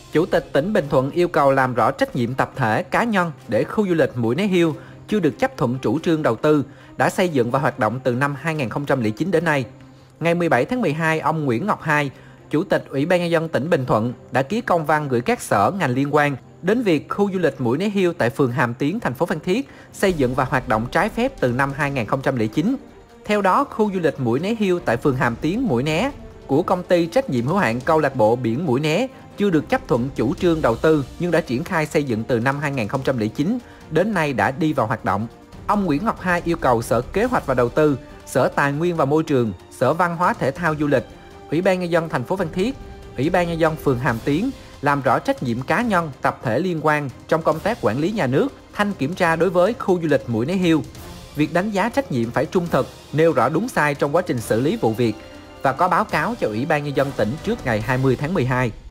Chủ tịch tỉnh Bình Thuận yêu cầu làm rõ trách nhiệm tập thể, cá nhân để khu du lịch Mũi Né Hill chưa được chấp thuận chủ trương đầu tư, đã xây dựng và hoạt động từ năm 2009 đến nay. Ngày 17 tháng 12, ông Nguyễn Ngọc Hai, Chủ tịch Ủy ban Nhân dân tỉnh Bình Thuận đã ký công văn gửi các sở ngành liên quan đến việc khu du lịch Mũi Né Hill tại phường Hàm Tiến, thành phố Phan Thiết xây dựng và hoạt động trái phép từ năm 2009. Theo đó, khu du lịch Mũi Né Hill tại phường Hàm Tiến, Mũi Né của công ty trách nhiệm hữu hạn câu lạc bộ biển Mũi Né chưa được chấp thuận chủ trương đầu tư nhưng đã triển khai xây dựng từ năm 2009, đến nay đã đi vào hoạt động. Ông Nguyễn Ngọc Hai yêu cầu Sở Kế hoạch và Đầu tư, Sở Tài nguyên và Môi trường, Sở Văn hóa Thể thao Du lịch, Ủy ban Nhân dân thành phố Phan Thiết, Ủy ban Nhân dân phường Hàm Tiến làm rõ trách nhiệm cá nhân, tập thể liên quan trong công tác quản lý nhà nước, thanh kiểm tra đối với khu du lịch Mũi Né Hill. Việc đánh giá trách nhiệm phải trung thực, nêu rõ đúng sai trong quá trình xử lý vụ việc và có báo cáo cho Ủy ban Nhân dân tỉnh trước ngày 20 tháng 12.